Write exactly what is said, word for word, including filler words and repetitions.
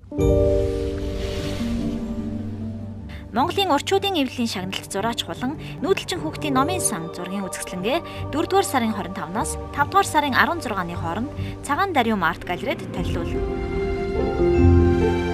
Монголын орчуудын эвлэлийн шагналт зураач Хулан нүүдэлчин хүүхдийн номын сан зургийн үзэсгэлэнгээ дөрөвдүгээр сарын хорин тавнаас тавдугаар сарын арван зургааны хооронд Цагаан даруй арт галерейд толилуул.